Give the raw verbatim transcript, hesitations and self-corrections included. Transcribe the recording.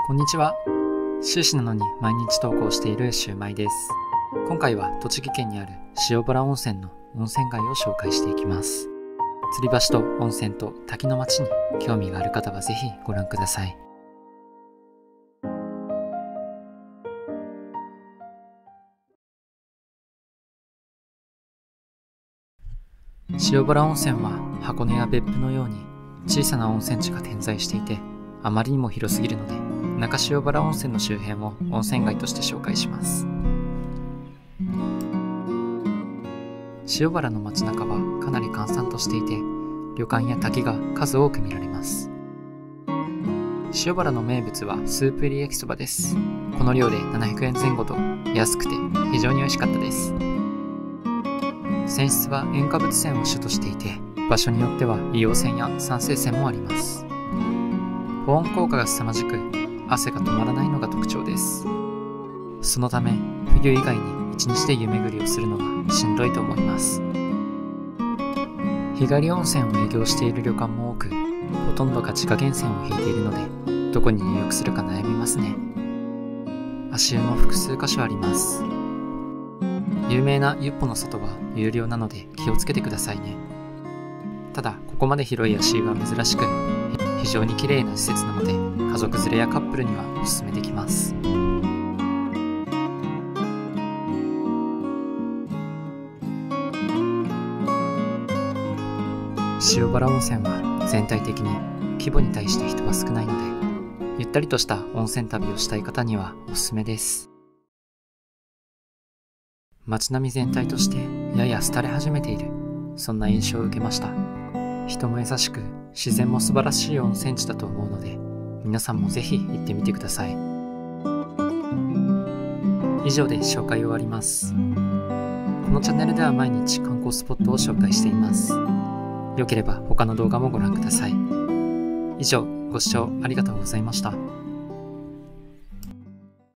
こんにちは。修士なのに毎日投稿しているシュウマイです。今回は栃木県にある塩原温泉の温泉街を紹介していきます。吊り橋と温泉と滝の町に興味がある方はぜひご覧ください。塩原温泉は箱根や別府のように小さな温泉地が点在していて、あまりにも広すぎるので中塩原温泉の周辺を温泉街として紹介します。塩原の街中はかなり閑散としていて、旅館や滝が数多く見られます。塩原の名物はスープ入り焼きそばです。この量でななひゃくえんぜん後と安くて非常に美味しかったです。泉質は塩化物泉を主としていて、場所によっては硫黄泉や酸性泉もあります。保温効果が凄まじく、汗が止まらないのが特徴です。そのため冬以外に一日で湯巡りをするのはしんどいと思います。日帰り温泉を営業している旅館も多く、ほとんどが自家源泉を引いているので、どこに入浴するか悩みますね。足湯も複数箇所あります。有名な湯っぽの外は有料なので気をつけてくださいね。ただここまで広い足湯は珍しく、非常に綺麗な施設なので家族連れやカップルにはおすすめできます。塩原温泉は全体的に規模に対して人は少ないので、ゆったりとした温泉旅をしたい方にはおすすめです。街並み全体としてやや廃れ始めている、そんな印象を受けました。人も優しく自然も素晴らしい温泉地だと思うので、皆さんもぜひ行ってみてください。以上で紹介終わります。このチャンネルでは毎日観光スポットを紹介しています。よければ他の動画もご覧ください。以上、ご視聴ありがとうございました。